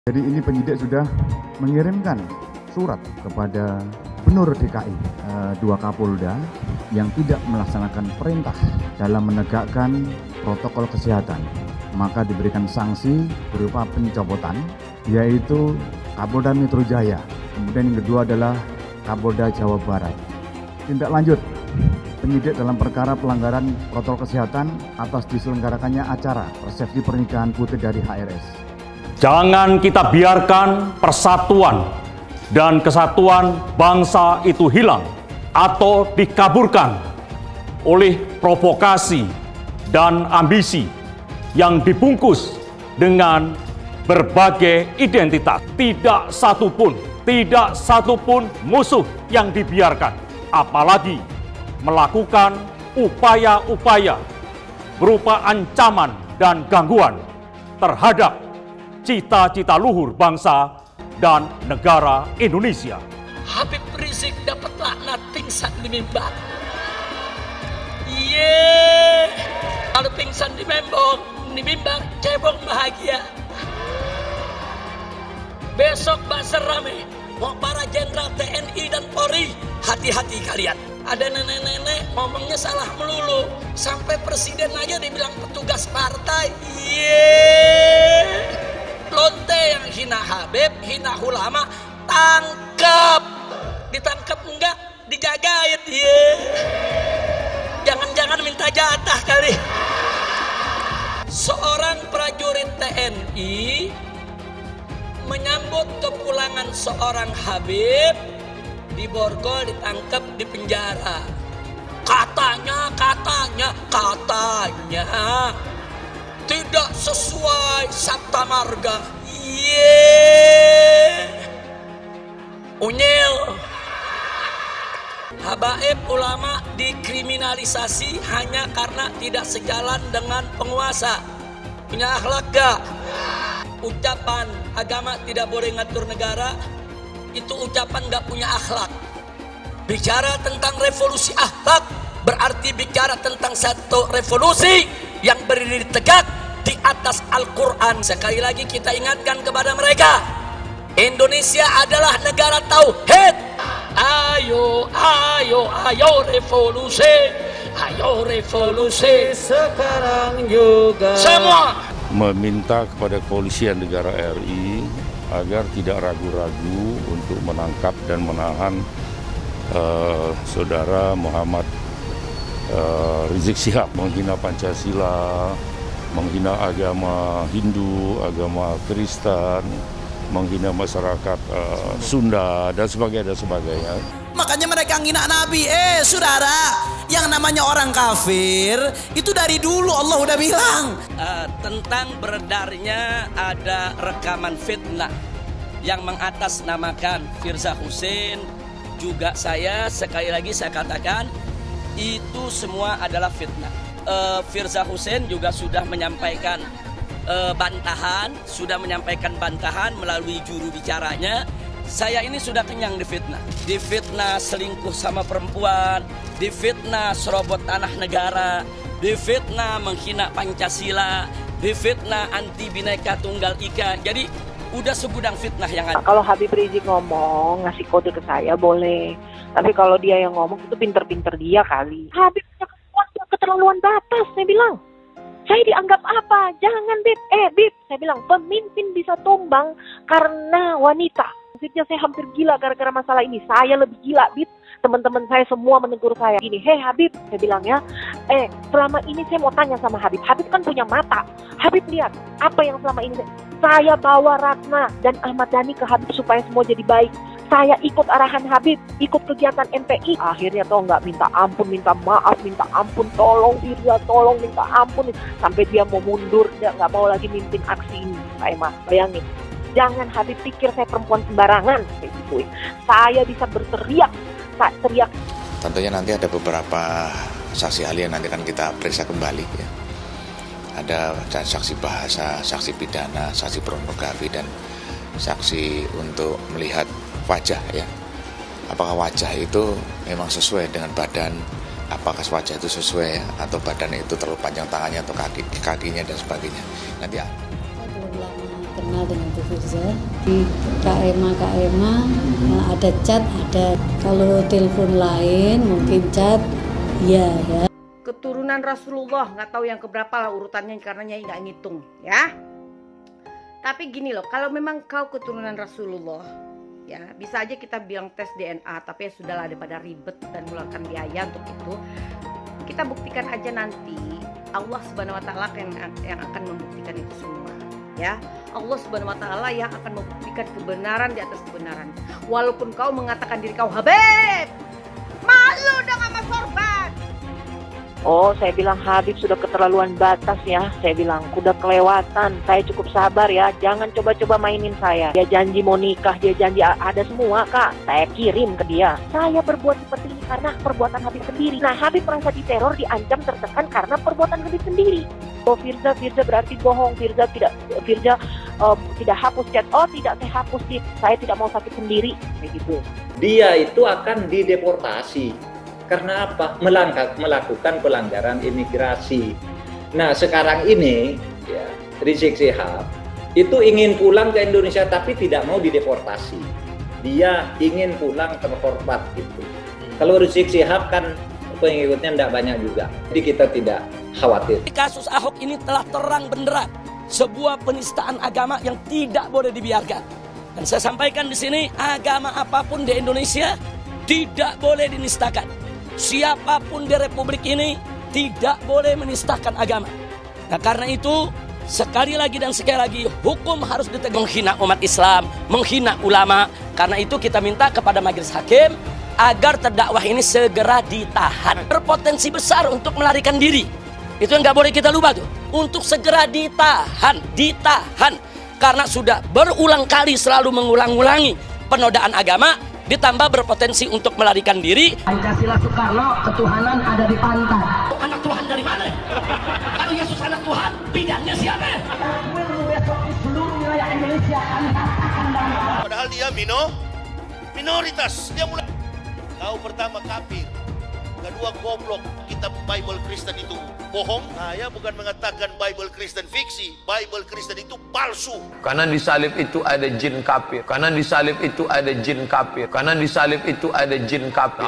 Jadi ini penyidik sudah mengirimkan surat kepada Gubernur DKI, dua Kapolda yang tidak melaksanakan perintah dalam menegakkan protokol kesehatan. Maka diberikan sanksi berupa pencopotan, yaitu Kapolda Metro Jaya. Kemudian yang kedua adalah Kapolda Jawa Barat. Tindak lanjut, penyidik dalam perkara pelanggaran protokol kesehatan atas diselenggarakannya acara resepsi pernikahan putri dari HRS. Jangan kita biarkan persatuan dan kesatuan bangsa itu hilang atau dikaburkan oleh provokasi dan ambisi yang dibungkus dengan berbagai identitas. Tidak satupun musuh yang dibiarkan, apalagi melakukan upaya-upaya berupa ancaman dan gangguan terhadap cita-cita luhur bangsa dan negara Indonesia. Habib Rizik dapat laknat pingsan di mimbar. Kalau pingsan di mimbar, cebong bahagia. Besok bazar rame, mau para jenderal TNI dan Polri, hati-hati kalian. Ada nenek-nenek ngomongnya salah melulu, sampai presiden aja dibilang petugas partai. Lonte yang hina Habib, hina ulama, tangkap. Ditangkap enggak, dijagain. Jangan-jangan minta jatah kali. Seorang prajurit TNI menyambut kepulangan seorang Habib di Borgol, ditangkap di penjara. Katanya tidak sesuai Sabta Marga. Unyil. Habaib ulama dikriminalisasi hanya karena tidak sejalan dengan penguasa. Punya akhlak gak? Ucapan agama tidak boleh ngatur negara, itu ucapan gak punya akhlak. Bicara tentang revolusi akhlak berarti bicara tentang satu revolusi yang berdiri tegak di atas Al-Quran. Sekali lagi kita ingatkan kepada mereka, Indonesia adalah negara tauhid. Ayo revolusi sekarang juga. Semua meminta kepada kepolisian negara RI agar tidak ragu-ragu untuk menangkap dan menahan saudara Muhammad Rizik Syihab, menghina Pancasila, menghina agama Hindu, agama Kristen, menghina masyarakat Sunda dan sebagainya. Makanya mereka menghina Nabi. Saudara, yang namanya orang kafir itu dari dulu Allah udah bilang. Tentang beredarnya ada rekaman fitnah yang mengatasnamakan Firza Husein, juga saya sekali lagi saya katakan itu semua adalah fitnah. Firza Husein juga sudah menyampaikan bantahan melalui juru bicaranya. Saya ini sudah kenyang difitnah selingkuh sama perempuan, difitnah serobot tanah negara, difitnah menghina Pancasila, difitnah anti Bhinneka Tunggal Ika. Jadi udah segudang fitnah yang ada. Kalau Habib Rizik ngomong ngasih kode ke saya boleh, tapi kalau dia yang ngomong itu pinter-pinter dia kali. Habib punya keterlaluan batas, saya bilang. Saya dianggap apa? Jangan Bib. Bib, saya bilang pemimpin bisa tumbang karena wanita. Maksudnya saya hampir gila gara-gara masalah ini. Saya lebih gila, Bib. Teman-teman saya semua menegur saya. Gini, hei Habib, saya bilang ya. Selama ini saya mau tanya sama Habib. Habib kan punya mata. Habib lihat apa yang selama ini saya bawa Ratna dan Ahmad Dhani ke Habib supaya semua jadi baik. Saya ikut arahan Habib, ikut kegiatan MPI. Akhirnya toh nggak minta ampun, minta maaf, minta ampun, tolong Firza, tolong minta ampun. Sampai dia mau mundur, dia nggak mau lagi mimpin aksi ini. Saya mah bayangin. Jangan Habib pikir saya perempuan sembarangan. Kayak gitu. Saya bisa berteriak, teriak. Tentunya nanti ada beberapa saksi ahli yang nanti akan kita periksa kembali ya. Ada saksi bahasa, saksi pidana, saksi pornografi, dan saksi untuk melihat wajah ya. Apakah wajah itu memang sesuai dengan badan, apakah wajah itu sesuai ya, atau badan itu terlalu panjang tangannya atau kakinya dan sebagainya. Nanti kenal dengan Bu Firza. Di KMA ada chat, ada. Kalau telepon lain mungkin chat, ya. Keturunan Rasulullah, nggak tahu yang keberapa lah urutannya karena Nyai nggak ngitung, ya. Tapi gini loh, kalau memang kau keturunan Rasulullah, ya bisa aja kita bilang tes DNA, tapi ya sudahlah daripada ribet dan mengeluarkan biaya untuk itu. Kita buktikan aja nanti, Allah Subhanahu Wa Taala yang akan membuktikan itu semua, ya. Allah Subhanahu Wa Taala yang akan membuktikan kebenaran di atas kebenaran. Walaupun kau mengatakan diri kau Habib, malu dong sama sorban. Oh, saya bilang Habib sudah keterlaluan batas ya. Saya bilang udah kelewatan. Saya cukup sabar ya. Jangan coba-coba mainin saya. Dia janji mau nikah, dia janji ada semua, Kak. Saya kirim ke dia. Saya berbuat seperti ini karena perbuatan Habib sendiri. Nah, Habib merasa diteror, diancam, tertekan karena perbuatan Habib sendiri. Oh, Firza berarti bohong. Firza tidak hapus chat. Oh, tidak, saya hapus sih. Saya tidak mau sakit sendiri. Kayak gitu. Dia itu akan dideportasi. Karena apa? Melakukan pelanggaran imigrasi. Nah, sekarang ini ya, Rizik Syihab itu ingin pulang ke Indonesia tapi tidak mau dideportasi. Dia ingin pulang terhormat gitu. Kalau Rizik Syihab kan pengikutnya tidak banyak juga. Jadi kita tidak khawatir. Kasus Ahok ini telah terang benderang sebuah penistaan agama yang tidak boleh dibiarkan. Dan saya sampaikan di sini, agama apapun di Indonesia tidak boleh dinistakan. Siapapun di Republik ini tidak boleh menistakan agama. Nah, karena itu sekali lagi hukum harus ditegakkan. Menghina umat Islam, menghina ulama. Karena itu kita minta kepada majelis hakim agar terdakwah ini segera ditahan. Berpotensi besar untuk melarikan diri. Itu yang nggak boleh kita lupa tuh. Untuk segera ditahan. Karena sudah berulang kali selalu mengulang-ulangi penodaan agama. Ditambah berpotensi untuk melarikan diri. Pancasila Soekarno, ketuhanan ada di pantat. Anak Tuhan dari mana? Kalau Yesus anak Tuhan, bidangnya siapa? Besok di seluruh wilayah Indonesia kami katakan bahwa padahal dia minoritas. Dia mulai tahu pertama kafir, kedua goblok. Kitab Bible Kristen itu bohong. Saya bukan mengatakan Bible Kristen fiksi. Bible Kristen itu palsu. Karena di salib itu ada jin kafir. Karena di salib itu ada jin kafir. Karena di salib itu ada jin kafir.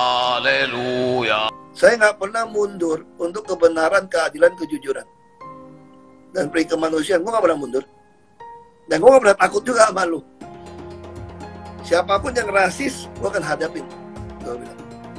Haleluya. Saya nggak pernah mundur untuk kebenaran, keadilan, kejujuran. Dan peri kemanusiaan, gue nggak pernah mundur. Dan gue nggak pernah takut juga sama lu. Siapapun yang rasis, gue akan hadapin. Gue bilang.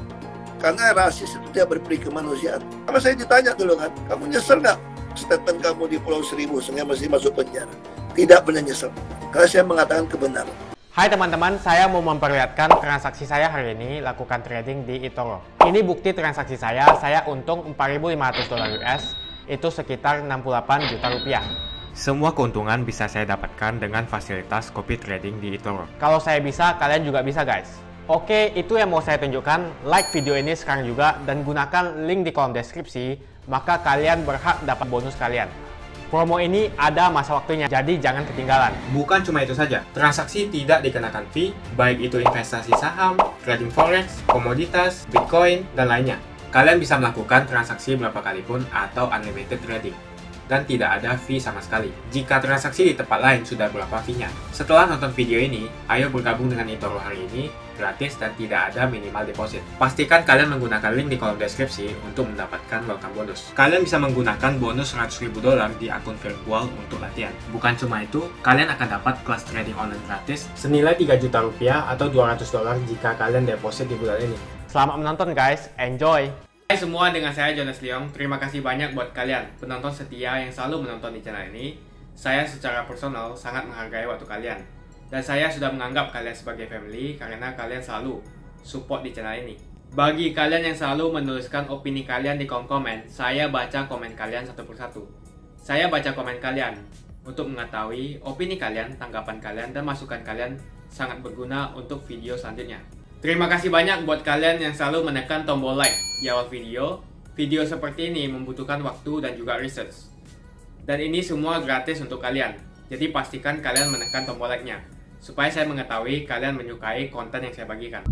Karena rasis itu tidak berperi kemanusiaan. Sama saya ditanya dulu kan, kamu nyesel nggak statement kamu di Pulau Seribu sehingga masih masuk penjara? Tidak pernah nyesel, karena saya mengatakan kebenaran. Hai teman-teman, saya mau memperlihatkan transaksi saya hari ini lakukan trading di eToro. Ini bukti transaksi saya untung $4.500 US, itu sekitar 68 juta rupiah. Semua keuntungan bisa saya dapatkan dengan fasilitas copy trading di eToro. Kalau saya bisa, kalian juga bisa guys. Oke, itu yang mau saya tunjukkan. Like video ini sekarang juga dan gunakan link di kolom deskripsi, maka kalian berhak dapat bonus kalian. Promo ini ada masa waktunya, jadi jangan ketinggalan. Bukan cuma itu saja, transaksi tidak dikenakan fee, baik itu investasi saham, trading forex, komoditas, bitcoin, dan lainnya. Kalian bisa melakukan transaksi berapa kali pun atau unlimited trading. Dan tidak ada fee sama sekali. Jika transaksi di tempat lain sudah berapa fee-nya. Setelah nonton video ini, ayo bergabung dengan eToro hari ini, gratis dan tidak ada minimal deposit. Pastikan kalian menggunakan link di kolom deskripsi untuk mendapatkan welcome bonus. Kalian bisa menggunakan bonus $100.000 di akun virtual untuk latihan. Bukan cuma itu, kalian akan dapat kelas trading online gratis senilai 3 juta rupiah atau $200 jika kalian deposit di bulan ini. Selamat menonton guys, enjoy! Hai semua, dengan saya Jonas Leong. Terima kasih banyak buat kalian penonton setia yang selalu menonton di channel ini. Saya secara personal sangat menghargai waktu kalian. Dan saya sudah menganggap kalian sebagai family karena kalian selalu support di channel ini. Bagi kalian yang selalu menuliskan opini kalian di kolom komen, saya baca komen kalian satu persatu. Saya baca komen kalian untuk mengetahui opini kalian, tanggapan kalian, dan masukan kalian sangat berguna untuk video selanjutnya. Terima kasih banyak buat kalian yang selalu menekan tombol like di awal video. Video seperti ini membutuhkan waktu dan juga research. Dan ini semua gratis untuk kalian. Jadi pastikan kalian menekan tombol like-nya, supaya saya mengetahui kalian menyukai konten yang saya bagikan.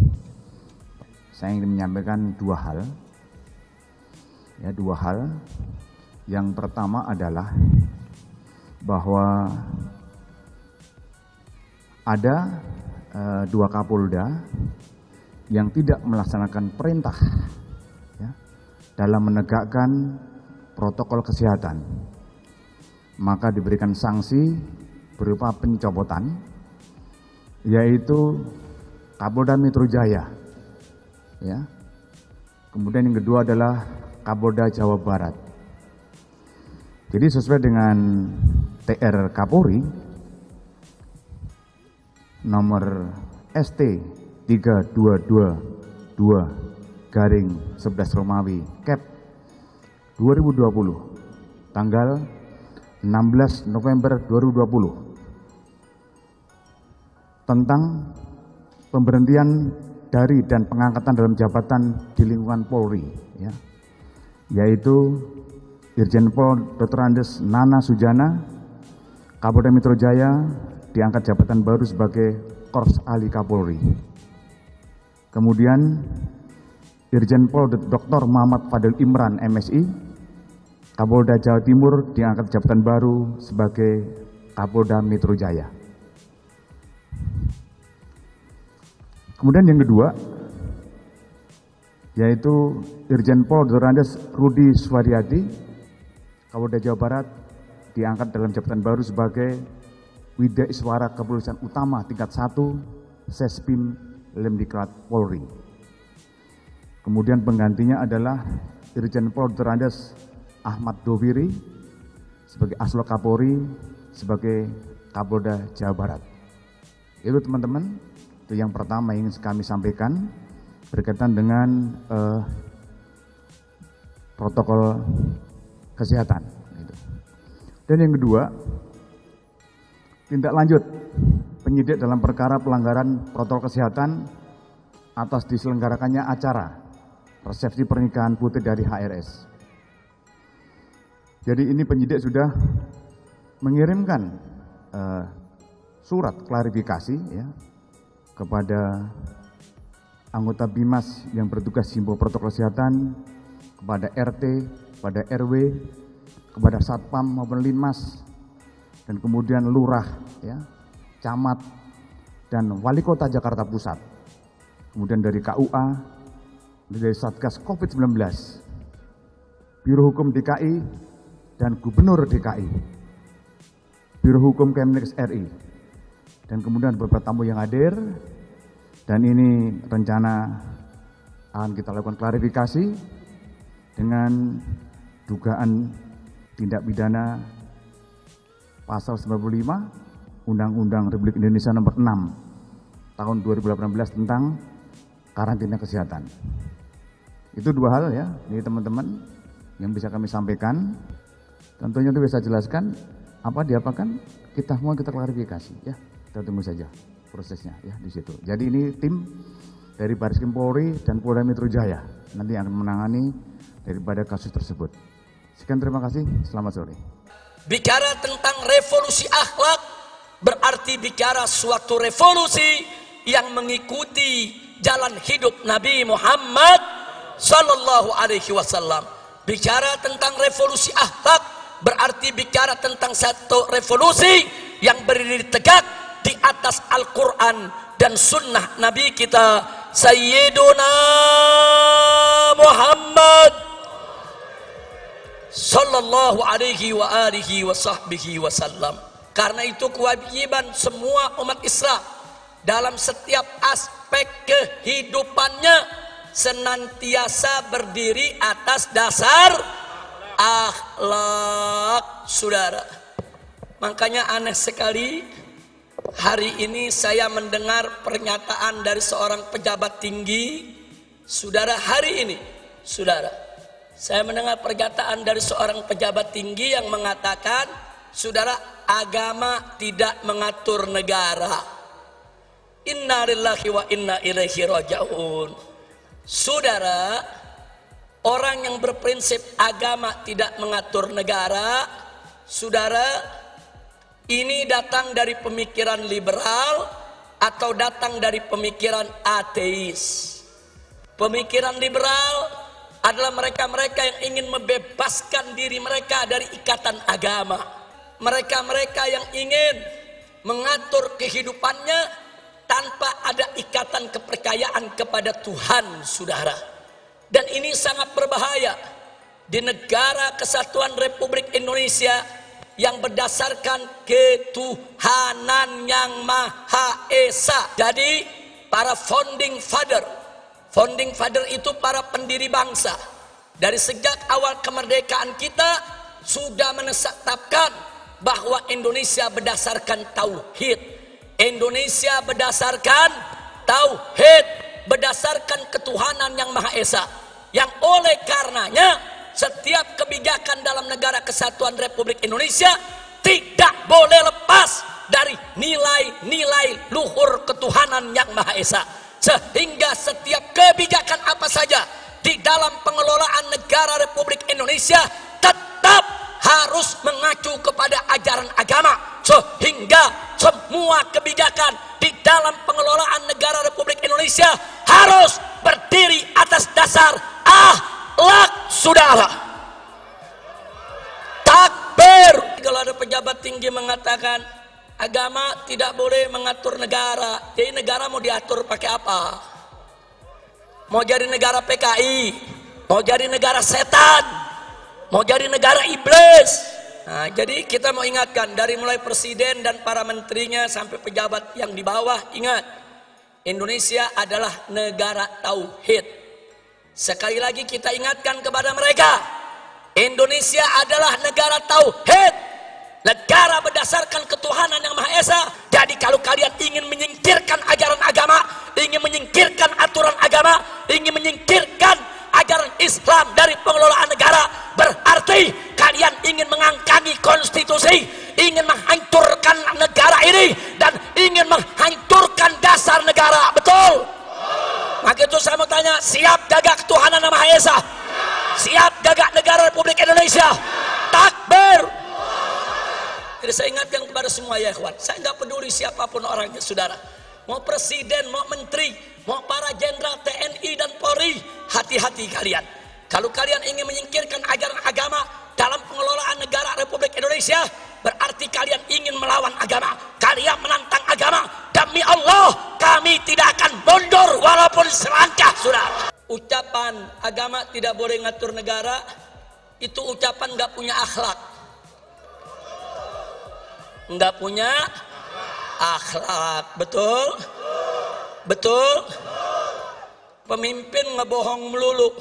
Saya ingin menyampaikan dua hal. Yang pertama adalah bahwa ada dua Kapolda yang tidak melaksanakan perintah ya, dalam menegakkan protokol kesehatan, maka diberikan sanksi berupa pencopotan, yaitu Kapolda Metro Jaya. Ya. Kemudian yang kedua adalah Kapolda Jawa Barat. Jadi sesuai dengan TR Kapolri nomor ST 3222/11 Romawi Cap 2020 tanggal 16 November 2020 tentang pemberhentian dari dan pengangkatan dalam jabatan di lingkungan Polri, ya, yaitu Irjen Pol Dr. Andes Nana Sujana, Kapolda Metro Jaya, diangkat jabatan baru sebagai Korps Ali Kapolri. Kemudian Irjen Pol Dr. Muhammad Fadil Imran MSI, Kapolda Jawa Timur, diangkat jabatan baru sebagai Kapolda Metro Jaya. Kemudian yang kedua, yaitu Irjen Pol Dr. Andes Rudi Suwaryadi, Kapolda Jawa Barat, diangkat dalam jabatan baru sebagai Widya Iswara Kepolisian Utama tingkat 1 Sespim Lemdiklat Polri. Kemudian penggantinya adalah Irjen Pol Dr. Andes Ahmad Doviri sebagai Aslo Kapolri sebagai Kapolda Jawa Barat. Itu teman-teman. Itu yang pertama yang kami sampaikan berkaitan dengan protokol kesehatan. Dan yang kedua, tindak lanjut penyidik dalam perkara pelanggaran protokol kesehatan atas diselenggarakannya acara resepsi pernikahan putri dari HRS. Jadi ini penyidik sudah mengirimkan surat klarifikasi ya, kepada anggota BIMAS yang bertugas himbau protokol kesehatan, kepada RT, kepada RW, kepada Satpam maupun Linmas, dan kemudian Lurah, ya, Camat, dan Wali Kota Jakarta Pusat. Kemudian dari KUA, dari Satgas COVID-19, Biro Hukum DKI, dan Gubernur DKI, Biro Hukum Kemenkes RI, dan kemudian beberapa tamu yang hadir. Dan ini rencana akan kita lakukan klarifikasi dengan dugaan tindak pidana pasal 95 Undang-Undang Republik Indonesia nomor 6 tahun 2018 tentang karantina kesehatan. Itu dua hal ya, ini teman-teman yang bisa kami sampaikan. Tentunya itu bisa jelaskan apa diapakan, kita mau kita klarifikasi ya. Kita tunggu saja prosesnya ya di situ. Jadi ini tim dari Bareskrim Polri dan Polda Metro Jaya nanti akan menangani daripada kasus tersebut. Sekian, terima kasih, selamat sore. Bicara tentang revolusi akhlak berarti bicara suatu revolusi yang mengikuti jalan hidup Nabi Muhammad Sallallahu Alaihi Wasallam. Bicara tentang revolusi akhlak berarti bicara tentang satu revolusi yang berdiri tegak di atas Al-Quran dan sunnah Nabi kita Sayyiduna Muhammad Sallallahu alaihi wa alihi wa sahbihi wasallam. Karena itu kewajiban semua umat Islam dalam setiap aspek kehidupannya senantiasa berdiri atas dasar akhlak, saudara. Makanya aneh sekali hari ini saya mendengar pernyataan dari seorang pejabat tinggi, saudara. Hari ini, saudara, saya mendengar pernyataan dari seorang pejabat tinggi yang mengatakan, saudara, agama tidak mengatur negara. Inna lillahi wa inna ilaihi raji'un. Saudara, orang yang berprinsip agama tidak mengatur negara, saudara, ini datang dari pemikiran liberal atau datang dari pemikiran ateis. Pemikiran liberal adalah mereka-mereka yang ingin membebaskan diri mereka dari ikatan agama. Mereka-mereka yang ingin mengatur kehidupannya tanpa ada ikatan kepercayaan kepada Tuhan, saudara. Dan ini sangat berbahaya di negara kesatuan Republik Indonesia yang berdasarkan ketuhanan yang Maha Esa. Jadi para founding father itu para pendiri bangsa. Dari sejak awal kemerdekaan kita sudah menetapkan bahwa Indonesia berdasarkan tauhid. Indonesia berdasarkan tauhid, berdasarkan ketuhanan yang Maha Esa. Yang oleh karenanya setiap kebijakan dalam negara kesatuan Republik Indonesia tidak boleh lepas dari nilai-nilai luhur ketuhanan yang Maha Esa. Sehingga setiap kebijakan apa saja di dalam pengelolaan negara Republik Indonesia tetap harus mengacu kepada ajaran agama. Sehingga semua kebijakan di dalam pengelolaan negara Republik Indonesia harus berdiri atas dasar akhlak, saudara. Takbir. Kalau ada pejabat tinggi mengatakan agama tidak boleh mengatur negara, jadi negara mau diatur pakai apa? Mau jadi negara PKI, mau jadi negara setan, mau jadi negara iblis. Nah, jadi kita mau ingatkan dari mulai presiden dan para menterinya sampai pejabat yang di bawah, ingat, Indonesia adalah negara tauhid. Sekali lagi kita ingatkan kepada mereka, Indonesia adalah negara tauhid, negara berdasarkan ketuhanan yang Maha Esa. Jadi kalau kalian ingin menyingkirkan ajaran agama, ingin menyingkirkan aturan agama, ingin menyingkirkan ajaran Islam dari pengelolaan negara, berarti kalian ingin mengangkangi konstitusi, ingin menghancurkan negara ini, dan ingin menghancurkan dasar negara. Betul? Maka itu saya mau tanya, siap jaga ketuhanan yang Maha Esa? Siap jaga negara Republik Indonesia? Takbir. Jadi saya ingatkan kepada semua ya ikhwan, saya nggak peduli siapapun orangnya, saudara. Mau presiden, mau menteri, mau para jenderal TNI dan Polri, hati-hati kalian. Kalau kalian ingin menyingkirkan ajaran agama dalam pengelolaan negara Republik Indonesia, berarti kalian ingin melawan agama. Kalian menantang agama. Demi Allah, kami tidak akan mundur walaupun selangkah, saudara. Ucapan agama tidak boleh ngatur negara, itu ucapan nggak punya akhlak. Nggak punya akhlak, betul? Betul? Pemimpin ngebohong melulu.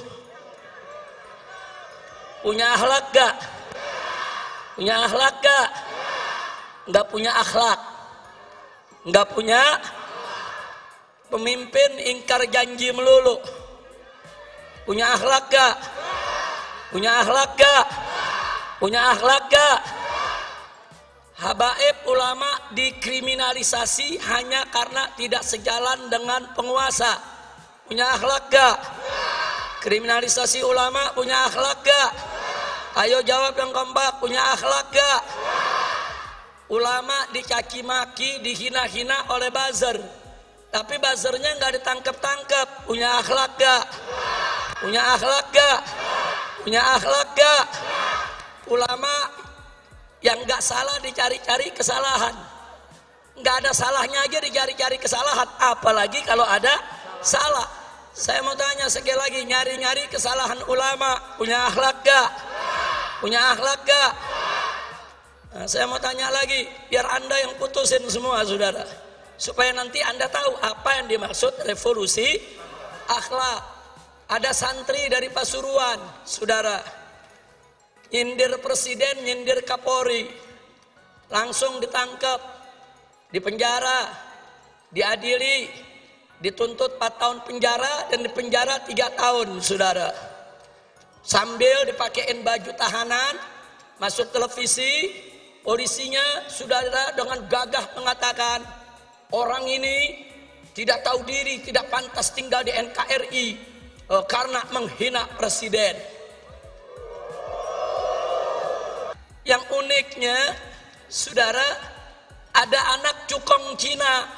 Punya akhlak gak? Punya akhlak gak? Nggak punya akhlak. Nggak punya. Pemimpin ingkar janji melulu. Punya akhlak gak? Punya akhlak gak? Punya akhlak gak? Habaib ulama dikriminalisasi hanya karena tidak sejalan dengan penguasa. Punya akhlak gak? Kriminalisasi ulama punya akhlak gak? Ayo jawab yang kompak, punya akhlak gak? Ulama dicaci maki, dihina-hina oleh buzzer, tapi buzzernya nggak ditangkap-tangkap. Punya akhlak gak? Punya akhlak gak? Punya akhlak gak? Ulama yang nggak salah dicari-cari kesalahan, nggak ada salahnya aja dicari-cari kesalahan, apalagi kalau ada salah. Saya mau tanya sekali lagi, nyari-nyari kesalahan ulama punya akhlak gak? Punya akhlak gak? Nah, saya mau tanya lagi, biar anda yang putusin semua, saudara, supaya nanti anda tahu apa yang dimaksud revolusi akhlak. Ada santri dari Pasuruan, saudara, nyindir presiden, nyindir Kapolri, langsung ditangkap, dipenjara, diadili, dituntut 4 tahun penjara dan dipenjara 3 tahun, saudara. Sambil dipakein baju tahanan, masuk televisi, polisinya, saudara, dengan gagah mengatakan, orang ini tidak tahu diri, tidak pantas tinggal di NKRI karena menghina presiden. Yang uniknya, saudara, ada anak cukong Cina.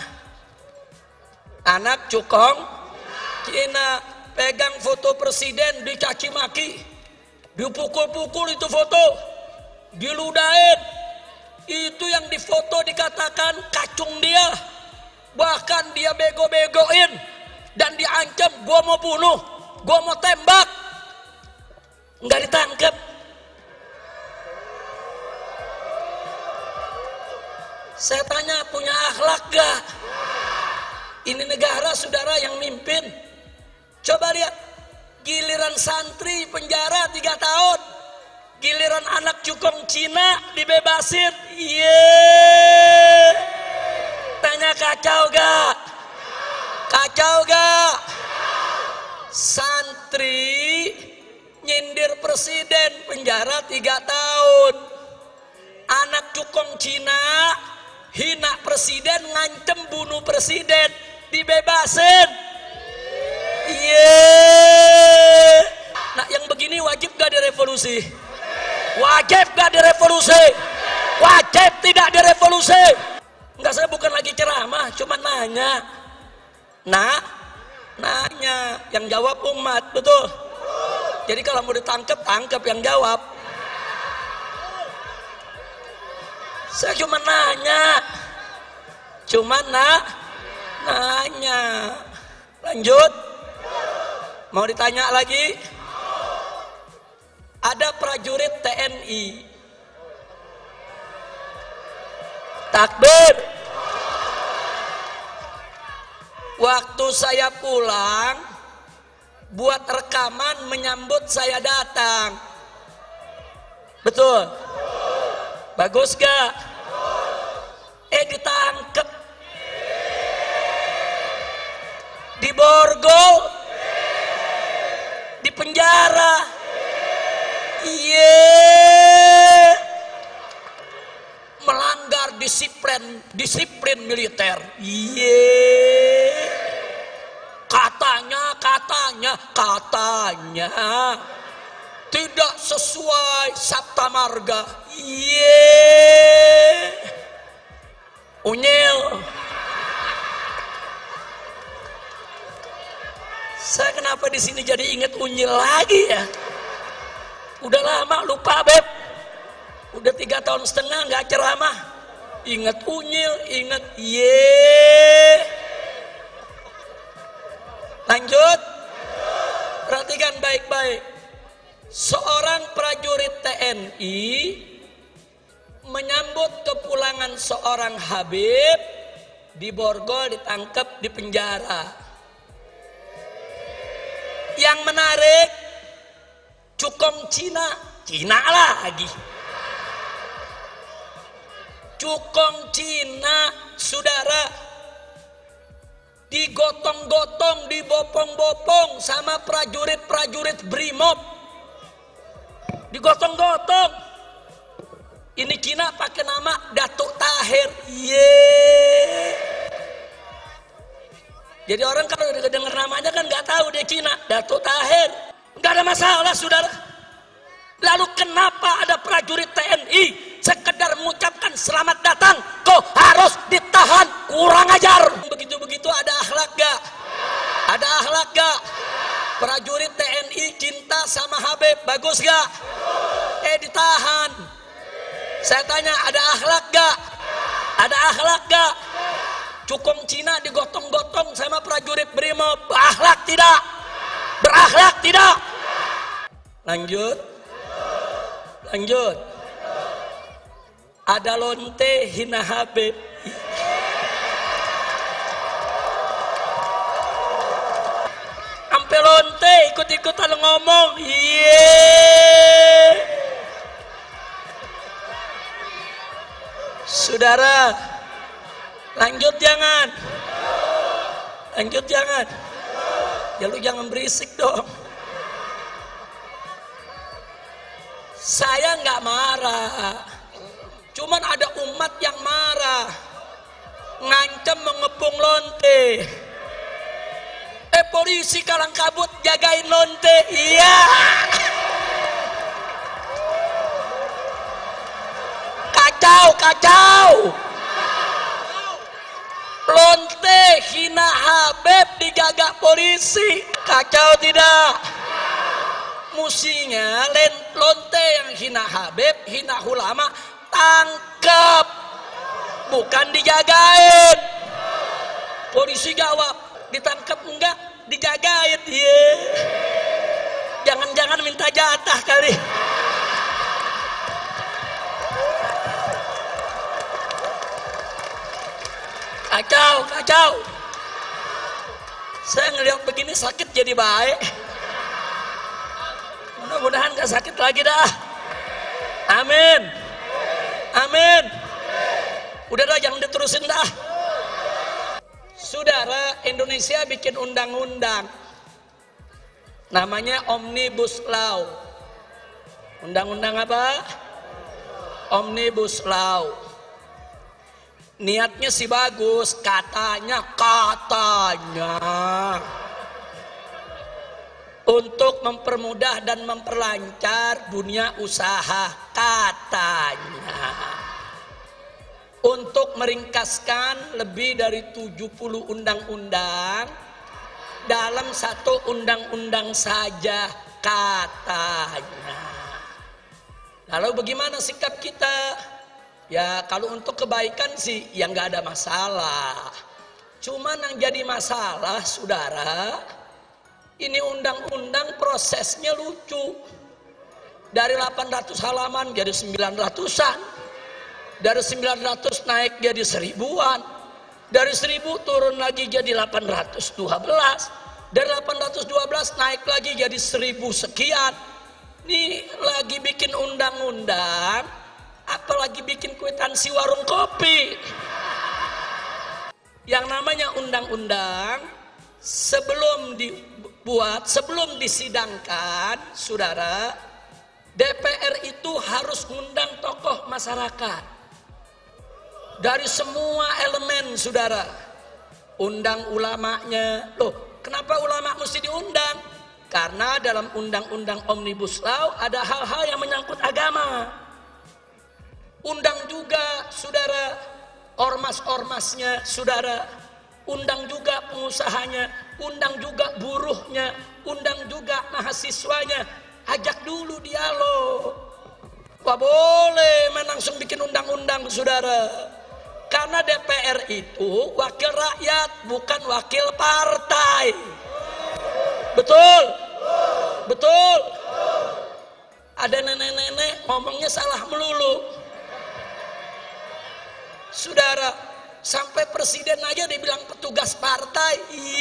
Anak cukong Cina pegang foto presiden, dicaci maki, dipukul-pukul itu foto, diludahin, Itu yang difoto dikatakan kacung dia. Bahkan dia bego-begoin dan diancam, gua mau bunuh, gua mau tembak. Enggak ditangkap. Saya tanya, punya akhlak gak? Ini negara saudara yang mimpin. Coba lihat, giliran santri penjara 3 tahun, giliran anak cukong Cina dibebasin. Yeay. Tanya kacau gak? Kacau gak? Santri nyindir presiden penjara 3 tahun. Anak cukong Cina hina presiden, ngancem bunuh presiden, dibebasin. Yeay. Nah, yang begini wajib gak direvolusi? Wajib gak direvolusi? Wajib tidak direvolusi? Enggak, saya bukan lagi ceramah, cuma nanya. Nanya, yang jawab umat, betul? Jadi kalau mau ditangkap, tangkap yang jawab. Saya cuma nanya. Nanya. Lanjut. Mau ditanya lagi? Ada prajurit TNI. Takbir. Waktu saya pulang, buat rekaman menyambut saya datang. Betul? Bagus gak? Ditangkep. Diborgol. Di penjara. Yeay. Melanggar disiplin militer. Yeay. Katanya tidak sesuai Sabta Marga. Yeay. Unyil. Saya kenapa di sini jadi inget unyil lagi ya? Udah lama lupa, Beb. Udah 3,5 tahun nggak ceramah. Ingat unyil, ingat Lanjut. Perhatikan baik-baik. Seorang prajurit TNI menyambut kepulangan seorang Habib, diborgol, ditangkap, dipenjara. Yang menarik, cukong Cina lagi. Cukong Cina, saudara, digotong-gotong, dibopong-bopong sama prajurit-prajurit Brimob. Digotong-gotong. Ini Cina pakai nama Datuk Tahir. Yeay. Jadi orang kalau dengar namanya kan nggak tahu dia Cina. Datuk Tahir. Nggak ada masalah, saudara. Lalu kenapa ada prajurit TNI sekedar mengucapkan selamat datang kok harus ditahan? Kurang ajar. Begitu-begitu ada akhlak gak? Ada akhlak gak? Prajurit TNI cinta sama Habib, bagus gak? Ditahan. Saya tanya, ada akhlak gak? Ada akhlak gak? Cukong Cina digotong-gotong sama prajurit Brimob, berakhlak tidak? Berakhlak tidak? Lanjut. Ada lonte hina Habib. Ampe lonte ikut-ikutan ngomong. Yeay. Saudara, lanjut jangan. Ya lu jangan berisik dong. Saya nggak marah, cuman ada umat yang marah, ngancem mengepung lonte. Polisi kalang kabut jagain lonte, iya. Kacau. Lonte hina Habib dijaga polisi, kacau tidak? Musinya lonte yang hina Habib, hina ulama, ditangkap, bukan dijagain. Polisi jawab, ditangkap enggak, dijagain. Yeah. Jangan-jangan minta jatah kali. Kacau, kacau. Saya ngelihat begini sakit jadi baik. Mudah-mudahan gak sakit lagi dah. Amin. Amin. Udah dah, jangan diterusin dah. Saudara, Indonesia bikin undang-undang. Namanya Omnibus Law. Undang-undang apa? Omnibus Law. Niatnya sih bagus, katanya untuk mempermudah dan memperlancar dunia usaha, katanya. Untuk meringkaskan lebih dari 70 undang-undang dalam satu undang-undang saja, katanya. Lalu bagaimana sikap kita? Ya kalau untuk kebaikan sih ya nggak ada masalah. Cuman yang jadi masalah, saudara, ini undang-undang prosesnya lucu. Dari 800 halaman jadi 900-an. Dari 900 naik jadi 1000-an. Dari 1000 turun lagi jadi 812. Dari 812 naik lagi jadi 1000 sekian. Ini lagi bikin undang-undang, apalagi bikin kwitansi warung kopi. Yang namanya undang-undang sebelum dibuat, sebelum disidangkan, saudara, DPR itu harus ngundang tokoh masyarakat dari semua elemen, saudara. Undang ulamanya. Loh, kenapa ulama mesti diundang? Karena dalam undang-undang Omnibus Law ada hal-hal yang menyangkut agama. Undang juga, saudara, ormas-ormasnya, saudara. Undang juga pengusahanya, undang juga buruhnya, undang juga mahasiswanya. Ajak dulu dialog. Wah, boleh main langsung bikin undang-undang, saudara. Karena DPR itu wakil rakyat, bukan wakil partai. Betul? Betul? Ada nenek-nenek ngomongnya salah melulu. Saudara, sampai presiden aja dibilang petugas partai.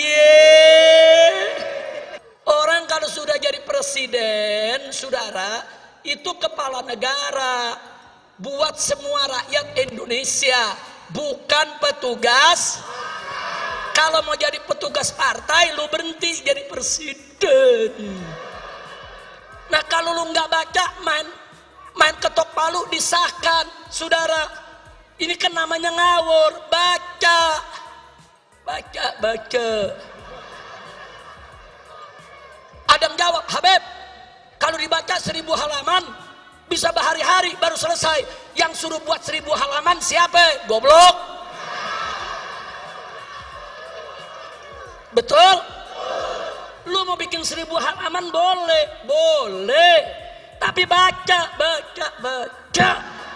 Orang kalau sudah jadi presiden, saudara, itu kepala negara, buat semua rakyat Indonesia, bukan petugas. Kalau mau jadi petugas partai, lu berhenti jadi presiden. Nah kalau lu nggak baca, main ketok palu disahkan, saudara. Ini kan namanya ngawur. Baca. Baca, baca. Adam jawab, Habib, kalau dibaca 1000 halaman bisa berhari-hari baru selesai. Yang suruh buat 1000 halaman siapa? Goblok. Betul? Lu mau bikin 1000 halaman boleh, boleh. Tapi baca, baca, baca.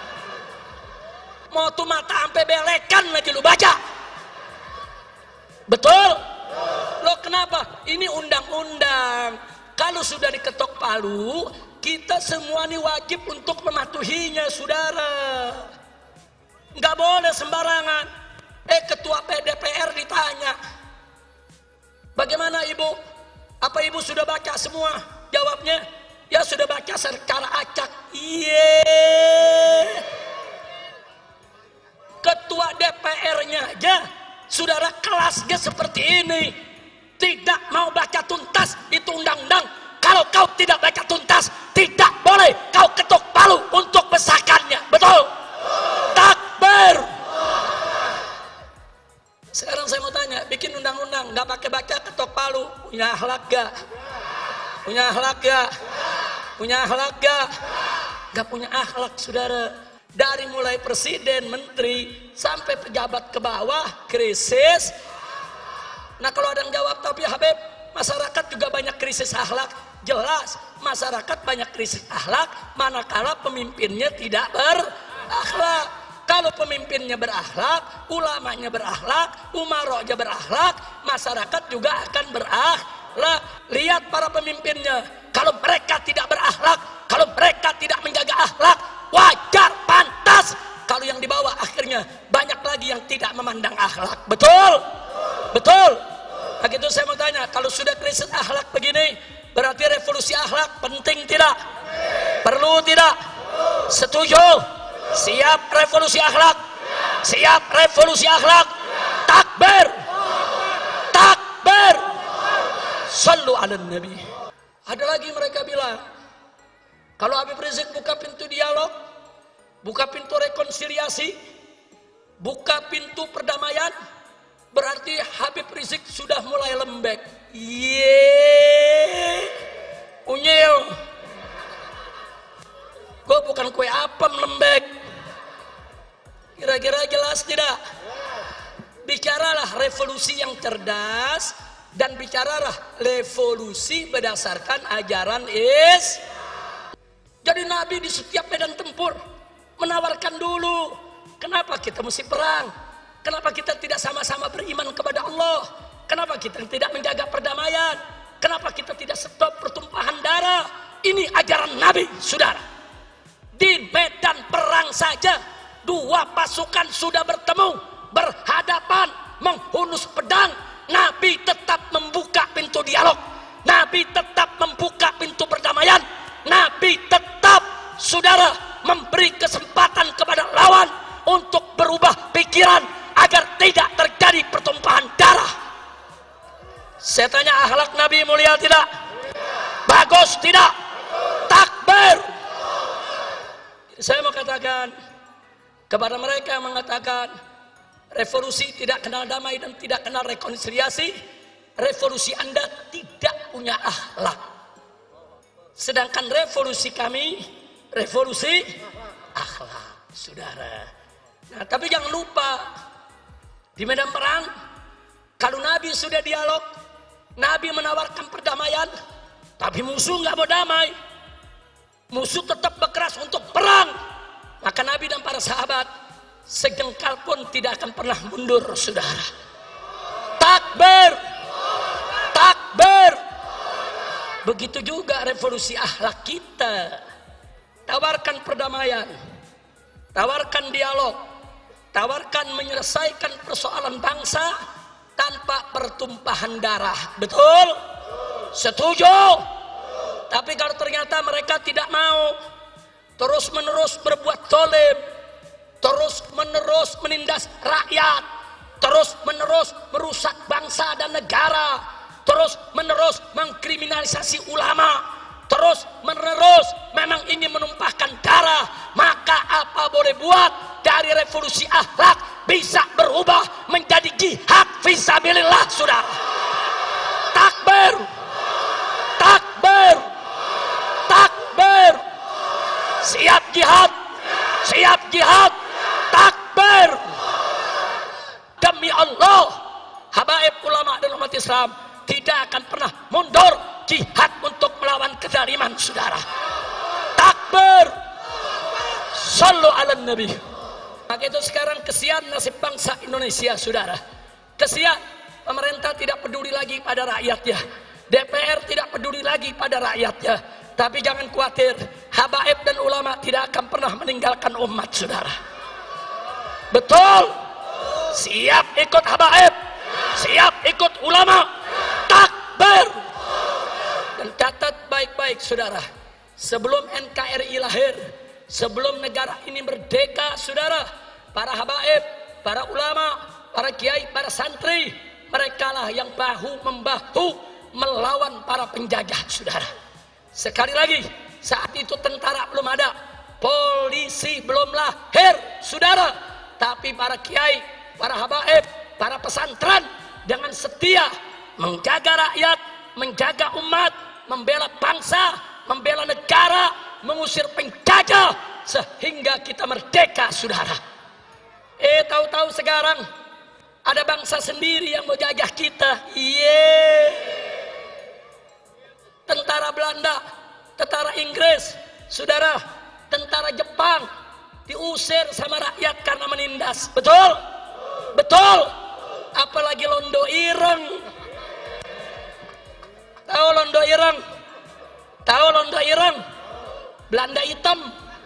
Mau tuh mata sampai belekan lagi lu baca. Betul? Lo kenapa? Ini undang-undang. Kalau sudah diketok palu, kita semua ini wajib untuk mematuhinya, saudara. Nggak boleh sembarangan. Ketua DPR ditanya, bagaimana ibu? Apa ibu sudah baca semua? Jawabnya, ya sudah baca secara acak. Ketua DPR-nya aja, saudara, kelasnya seperti ini. Tidak mau baca tuntas, itu undang-undang. Kalau kau tidak baca tuntas, tidak boleh kau ketuk palu untuk besarkannya. Betul? Takbir. Sekarang saya mau tanya, bikin undang-undang, nggak pakai baca ketok palu, punya akhlak gak? Punya akhlak gak? Punya akhlak gak? Gak punya akhlak, saudara. Dari mulai presiden, menteri, sampai pejabat ke bawah, krisis. Nah kalau ada yang jawab, tapi Habib, masyarakat juga banyak krisis akhlak. Jelas, masyarakat banyak krisis akhlak, manakala pemimpinnya tidak berakhlak. Kalau pemimpinnya berakhlak, ulamanya berakhlak, umaroknya berakhlak, masyarakat juga akan berakhlak. Lihat para pemimpinnya, kalau mereka tidak berakhlak, kalau mereka tidak menjaga akhlak, wajar, pantas. Kalau yang di bawah akhirnya banyak lagi yang tidak memandang akhlak. Betul? Betul? Nah gitu saya mau tanya, kalau sudah krisis akhlak begini, berarti revolusi akhlak penting tidak? Perlu tidak? Setuju? Siap revolusi akhlak? Siap revolusi akhlak? Takbir! Takbir! Sallu ala Nabi. Ada lagi mereka bilang, kalau Habib Rizik buka pintu dialog, buka pintu rekonsiliasi, buka pintu perdamaian, berarti Habib Rizik sudah mulai lembek. Yeay, unyil. Gue bukan kue apem lembek. Kira-kira jelas tidak? Bicaralah revolusi yang cerdas dan bicaralah revolusi berdasarkan ajaran Jadi Nabi di setiap medan tempur menawarkan dulu, kenapa kita mesti perang? Kenapa kita tidak sama-sama beriman kepada Allah? Kenapa kita tidak menjaga perdamaian? Kenapa kita tidak stop pertumpahan darah? Ini ajaran Nabi, saudara. Di medan perang saja, dua pasukan sudah bertemu, berhadapan, menghunus pedang. Nabi tetap membuka pintu dialog. Nabi tetap membuka pintu perdamaian. Nabi tetap, saudara, memberi kesempatan kepada lawan untuk berubah pikiran agar tidak terjadi pertumpahan darah. Saya tanya, akhlak Nabi mulia tidak? Bagus tidak? Takbir! Saya mau katakan kepada mereka yang mengatakan revolusi tidak kenal damai dan tidak kenal rekonsiliasi, revolusi Anda tidak punya akhlak. Sedangkan revolusi kami, revolusi akhlak, saudara. Nah, tapi jangan lupa, di medan perang, kalau Nabi sudah dialog, Nabi menawarkan perdamaian, tapi musuh nggak mau damai. Musuh tetap berkeras untuk perang. Maka Nabi dan para sahabat sejengkal pun tidak akan pernah mundur, saudara. Takbir! Takbir! Begitu juga revolusi akhlak kita. Tawarkan perdamaian, tawarkan dialog, tawarkan menyelesaikan persoalan bangsa tanpa pertumpahan darah. Betul? Setuju? Tapi kalau ternyata mereka tidak mau, terus-menerus berbuat zalim, terus-menerus menindas rakyat, terus-menerus merusak bangsa dan negara, terus-menerus mengkriminalisasi ulama, terus-menerus memang ingin menumpahkan darah, maka apa boleh buat, dari revolusi akhlak bisa berubah menjadi jihad fisabilillah, saudara. Takbir! Takbir! Takbir! Siap jihad! Siap jihad! Takbir! Demi Allah, habaib ulama dan umat Islam tidak akan pernah mundur jihad untuk melawan kezaliman, saudara. Takbir! Sallu ala Nabi. Maka itu sekarang kesian nasib bangsa Indonesia, saudara. Kesian, pemerintah tidak peduli lagi pada rakyatnya. DPR tidak peduli lagi pada rakyatnya. Tapi jangan khawatir, habaib dan ulama tidak akan pernah meninggalkan umat, saudara. Betul? Siap ikut habaib, siap ikut ulama. Takbir! Dan catat baik-baik, saudara. Sebelum NKRI lahir, sebelum negara ini merdeka, saudara, para habaib, para ulama, para kiai, para santri, merekalah yang bahu-membahu melawan para penjajah, saudara. Sekali lagi, saat itu tentara belum ada, polisi belum lahir, saudara. Tapi para kiai, para habaib, para pesantren dengan setia menjaga rakyat, menjaga umat, membela bangsa, membela negara, mengusir penjajah sehingga kita merdeka, saudara. Tahu-tahu sekarang ada bangsa sendiri yang mau jajah kita. Tentara Belanda, tentara Inggris, saudara, tentara Jepang, diusir sama rakyat karena menindas. Betul? Betul. Apalagi londo ireng. Tahu londo ireng? Tahu londo ireng? Belanda hitam.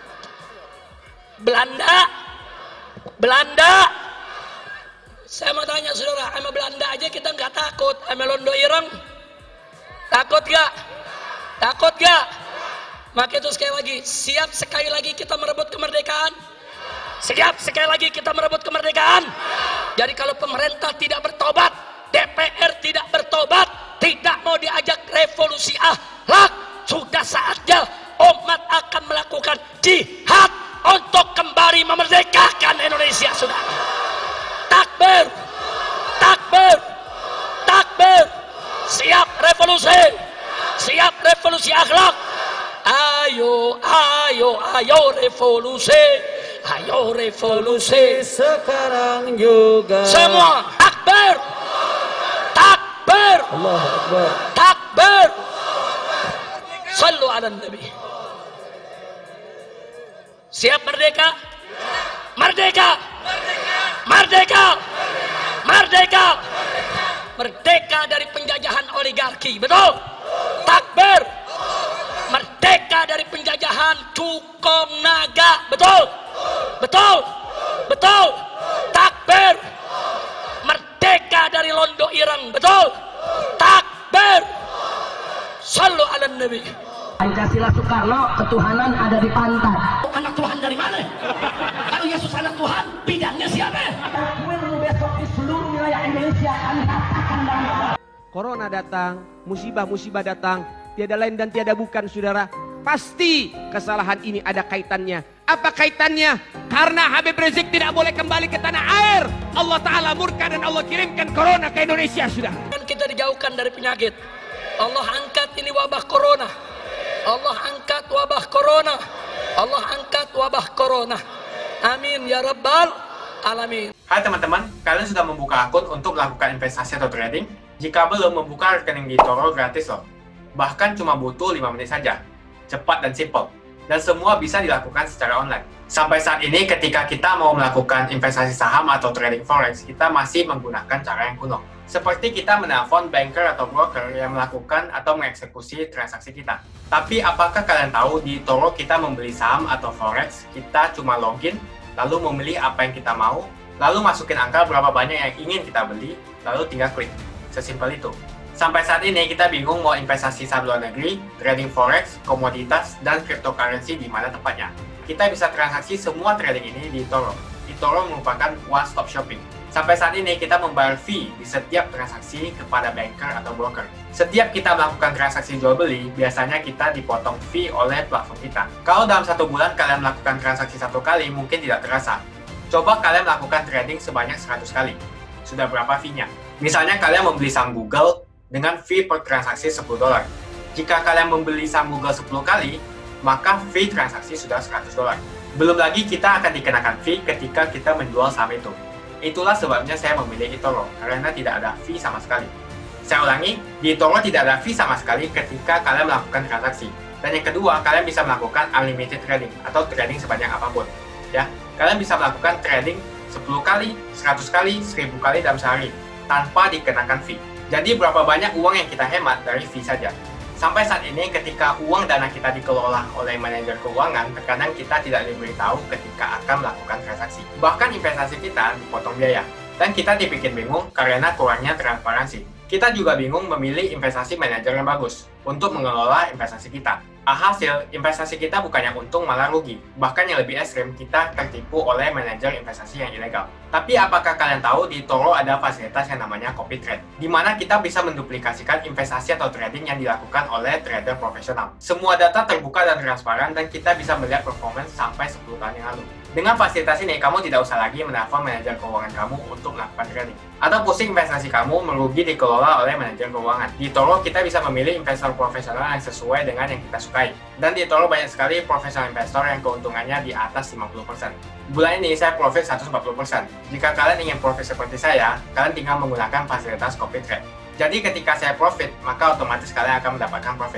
Belanda. Saya mau tanya saudara, sama Belanda aja kita nggak takut, sama londo ireng takut gak? Takut gak? Maka itu sekali lagi, siap sekali lagi kita merebut kemerdekaan? Siap sekali lagi kita merebut kemerdekaan? Jadi kalau pemerintah tidak bertobat, DPR tidak bertobat, tidak mau diajak revolusi akhlak, sudah saatnya umat akan melakukan jihad untuk kembali memerdekakan Indonesia, saudara. Takbir, takbir, takbir. Siap revolusi, siap revolusi akhlak. Ayo, ayo, ayo revolusi, ayo revolusi sekarang juga. Semua takbir, takbir, Allah Akbar, takbir. Sallu ala Nabi. Siap merdeka? Merdeka! Merdeka! Merdeka! Merdeka dari penjajahan oligarki, betul? Takbir! Merdeka dari penjajahan cukong naga, betul? Betul? Betul? Takbir! Merdeka dari londo ireng, betul? Takbir! Sallu ala Nabi. Pancasila Soekarno, ketuhanan ada di pantat. Anak Tuhan dari mana? Kalau Yesus anak Tuhan, bidangnya siapa? Besok di seluruh wilayah Indonesia akan katakan dan Corona datang, musibah-musibah datang, tiada lain dan tiada bukan, saudara. Pasti kesalahan ini ada kaitannya. Apa kaitannya? Karena Habib Rizik tidak boleh kembali ke tanah air. Allah Ta'ala murka dan Allah kirimkan corona ke Indonesia, saudara. Kita dijauhkan dari penyakit. Allah angkat ini wabah corona. Allah angkat wabah corona. Allah angkat wabah corona. Amin ya rabbal alamin. Hai teman-teman, kalian sudah membuka akun untuk melakukan investasi atau trading? Jika belum, membuka rekening di eToro gratis loh. Bahkan cuma butuh 5 menit saja. Cepat dan simple. Dan semua bisa dilakukan secara online. Sampai saat ini ketika kita mau melakukan investasi saham atau trading forex, kita masih menggunakan cara yang kuno. Seperti kita menelpon banker atau broker yang melakukan atau mengeksekusi transaksi kita. Tapi apakah kalian tahu di eToro kita membeli saham atau forex, kita cuma login, lalu memilih apa yang kita mau, lalu masukin angka berapa banyak yang ingin kita beli, lalu tinggal klik. Sesimpel itu. Sampai saat ini kita bingung mau investasi saham luar negeri, trading forex, komoditas, dan cryptocurrency di mana tempatnya. Kita bisa transaksi semua trading ini di eToro. eToro merupakan one-stop shopping. Sampai saat ini kita membayar fee di setiap transaksi kepada banker atau broker. Setiap kita melakukan transaksi jual beli, biasanya kita dipotong fee oleh platform kita. Kalau dalam 1 bulan kalian melakukan transaksi 1 kali, mungkin tidak terasa. Coba kalian melakukan trading sebanyak 100 kali. Sudah berapa fee-nya? Misalnya kalian membeli saham Google dengan fee per transaksi $10. Jika kalian membeli saham Google 10 kali, maka fee transaksi sudah $100. Belum lagi kita akan dikenakan fee ketika kita menjual saham itu. Itulah sebabnya saya memilih eToro, karena tidak ada fee sama sekali. Saya ulangi, di eToro tidak ada fee sama sekali ketika kalian melakukan transaksi. Dan yang kedua, kalian bisa melakukan unlimited trading atau trading sebanyak apapun. Ya, kalian bisa melakukan trading 10 kali, 100 kali, 1000 kali dalam sehari tanpa dikenakan fee. Jadi berapa banyak uang yang kita hemat dari fee saja. Sampai saat ini ketika uang dana kita dikelola oleh manajer keuangan, terkadang kita tidak diberitahu ketika akan melakukan transaksi. Bahkan investasi kita dipotong biaya. Dan kita dibikin bingung karena kurangnya transparansi. Kita juga bingung memilih investasi manajer yang bagus untuk mengelola investasi kita. Alhasil, investasi kita bukannya untung malah rugi. Bahkan yang lebih ekstrim, kita tertipu oleh manajer investasi yang ilegal. Tapi apakah kalian tahu di eToro ada fasilitas yang namanya copy trade, di mana kita bisa menduplikasikan investasi atau trading yang dilakukan oleh trader profesional. Semua data terbuka dan transparan dan kita bisa melihat performance sampai 10 tahun yang lalu. Dengan fasilitas ini, kamu tidak usah lagi menelpon manajer keuangan kamu untuk melakukan trading. Atau pusing investasi kamu merugi dikelola oleh manajer keuangan. Di eToro kita bisa memilih investor profesional yang sesuai dengan yang kita sukai. Dan di eToro banyak sekali profesional investor yang keuntungannya di atas 50%. Bulan ini saya profit 140%. Jika kalian ingin profit seperti saya, kalian tinggal menggunakan fasilitas copy trade. Jadi ketika saya profit, maka otomatis kalian akan mendapatkan profit.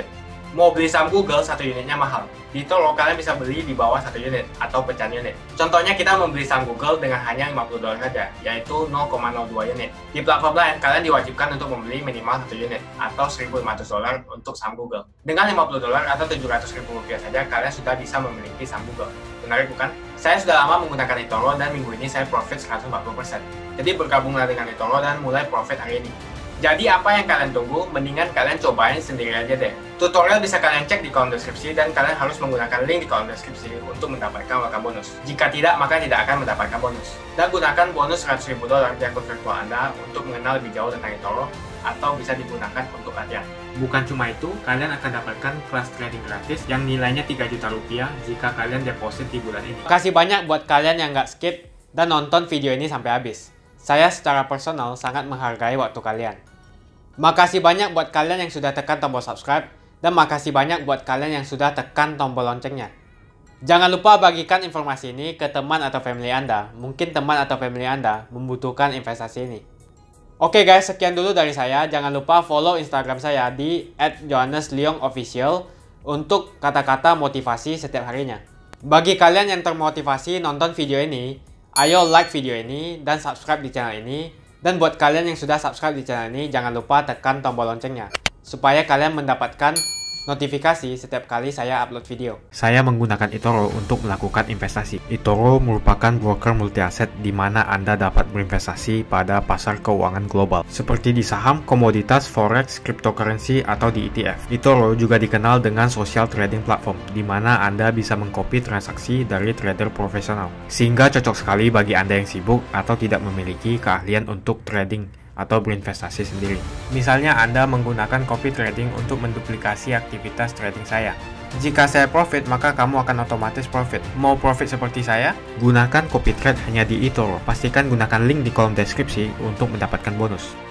Mau beli saham Google, 1 unitnya mahal. Di eToro kalian bisa beli di bawah 1 unit atau pecahan unit. Contohnya kita membeli saham Google dengan hanya $50 saja, yaitu 0,02 unit. Di platform lain, kalian diwajibkan untuk membeli minimal 1 unit atau $1.500 untuk saham Google. Dengan $50 atau Rp700.000 saja, kalian sudah bisa memiliki saham Google. Menarik bukan? Saya sudah lama menggunakan eToro dan minggu ini saya profit 140%. Jadi bergabunglah dengan eToro dan mulai profit hari ini. Jadi apa yang kalian tunggu? Mendingan kalian cobain sendiri aja deh. Tutorial bisa kalian cek di kolom deskripsi dan kalian harus menggunakan link di kolom deskripsi untuk mendapatkan welcome bonus. Jika tidak, maka tidak akan mendapatkan bonus. Dan gunakan bonus $100.000 di akun virtual Anda untuk mengenal lebih jauh tentang eToro atau bisa digunakan untuk latihan. Bukan cuma itu, kalian akan dapatkan kelas trading gratis yang nilainya Rp3 juta jika kalian deposit di bulan ini. Terima kasih banyak buat kalian yang nggak skip dan nonton video ini sampai habis. Saya secara personal sangat menghargai waktu kalian. Makasih banyak buat kalian yang sudah tekan tombol subscribe, dan makasih banyak buat kalian yang sudah tekan tombol loncengnya. Jangan lupa bagikan informasi ini ke teman atau family Anda. Mungkin teman atau family Anda membutuhkan investasi ini. Oke guys, sekian dulu dari saya. Jangan lupa follow Instagram saya di @johannesleongofficial untuk kata-kata motivasi setiap harinya. Bagi kalian yang termotivasi nonton video ini, ayo like video ini dan subscribe di channel ini. Dan buat kalian yang sudah subscribe di channel ini, jangan lupa tekan tombol loncengnya supaya kalian mendapatkan notifikasi setiap kali saya upload video. Saya menggunakan eToro untuk melakukan investasi. eToro merupakan broker multi aset di mana Anda dapat berinvestasi pada pasar keuangan global, seperti di saham, komoditas, forex, cryptocurrency, atau di ETF. eToro juga dikenal dengan social trading platform, di mana Anda bisa mengcopy transaksi dari trader profesional, sehingga cocok sekali bagi Anda yang sibuk atau tidak memiliki keahlian untuk trading atau berinvestasi sendiri. Misalnya Anda menggunakan copy trading untuk menduplikasi aktivitas trading saya. Jika saya profit, maka kamu akan otomatis profit. Mau profit seperti saya? Gunakan copy trade hanya di eToro. Pastikan gunakan link di kolom deskripsi untuk mendapatkan bonus.